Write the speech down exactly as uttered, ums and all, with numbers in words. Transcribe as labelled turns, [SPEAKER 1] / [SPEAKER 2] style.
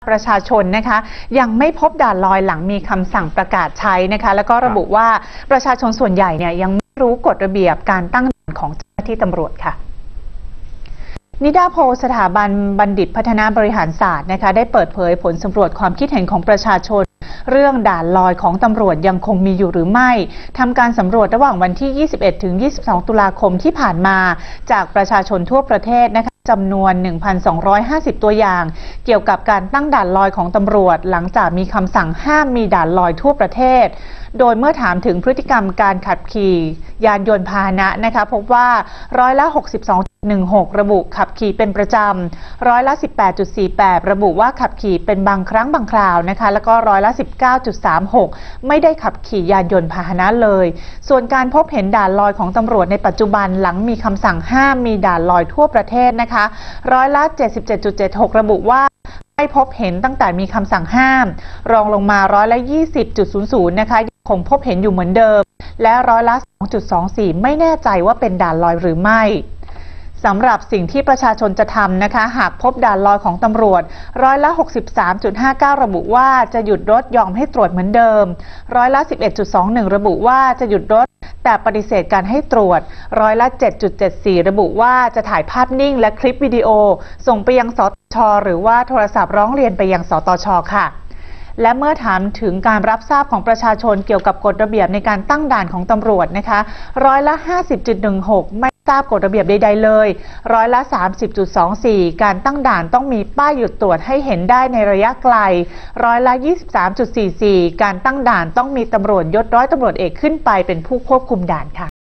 [SPEAKER 1] ประชาชนนะคะยังไม่พบด่านลอยหลังมีคำสั่งประกาศใช้นะคะแล้วก็ระบุว่าประชาชนส่วนใหญ่เนี่ยยังไม่รู้กฎระเบียบการตั้งด่านของเจ้าหน้าที่ตำรวจค่ะนิดาโพลสถาบันบัณฑิตพัฒนาบริหารศาสตร์นะคะได้เปิดเผยผลสำรวจความคิดเห็นของประชาชนเรื่องด่านลอยของตำรวจยังคงมีอยู่หรือไม่ทำการสำรวจระหว่างวันที่ ยี่สิบเอ็ดถึงยี่สิบสอง ตุลาคมที่ผ่านมาจากประชาชนทั่วประเทศนะคะจำนวน หนึ่งพันสองร้อยห้าสิบ ตัวอย่างเกี่ยวกับการตั้งด่านลอยของตำรวจหลังจากมีคำสั่งห้ามมีด่านลอยทั่วประเทศโดยเมื่อถามถึงพฤติกรรมการขับขี่ยานยนต์พาหนะนะคะพบว่าร้อยละ หกสิบสองจุดหนึ่งหก ระบุขับขี่เป็นประจำร้อยละ สิบแปดจุดสี่แปด ระบุว่าขับขี่เป็นบางครั้งบางคราวนะคะแล้วก็ร้อยละ สิบเก้าจุดสามหก ไม่ได้ขับขี่ยานยนต์พาหนะเลยส่วนการพบเห็นด่านลอยของตำรวจในปัจจุบันหลังมีคำสั่งห้ามมีด่านลอยทั่วประเทศนะคะร้อยละ เจ็ดสิบเจ็ดจุดเจ็ดหก ระบุว่าไม่พบเห็นตั้งแต่มีคำสั่งห้ามรองลงมาร้อยละ ยี่สิบจุดศูนย์ศูนย์ นะคะยังคงพบเห็นอยู่เหมือนเดิมและร้อยละ สองจุดสองสี่ ไม่แน่ใจว่าเป็นด่านลอยหรือไม่สำหรับสิ่งที่ประชาชนจะทำนะคะหากพบด่านลอยของตำรวจร้อยละ หกสิบสามจุดห้าเก้า ระบุว่าจะหยุดรถยอมให้ตรวจเหมือนเดิมร้อยละ สิบเอ็ดจุดสองหนึ่ง ระบุว่าจะหยุดรถแต่ปฏิเสธการให้ตรวจร้อยละ เจ็ดจุดเจ็ดสี่ ระบุว่าจะถ่ายภาพนิ่งและคลิปวิดีโอส่งไปยังสตช.หรือว่าโทรศัพท์ร้องเรียนไปยังสตช.ค่ะและเมื่อถามถึงการรับทราบของประชาชนเกี่ยวกับกฎระเบียบในการตั้งด่านของตำรวจนะคะร้อยละ ห้าสิบจุดหนึ่งหก ไม่ทราบกฎระเบียบใดๆเลยร้อยละ สามสิบจุดสองสี่ การตั้งด่านต้องมีป้ายหยุดตรวจให้เห็นได้ในระยะไกลร้อยละ ยี่สิบสามจุดสี่สี่ การตั้งด่านต้องมีตำรวจยศร้อยตำรวจเอกขึ้นไปเป็นผู้ควบคุมด่านค่ะ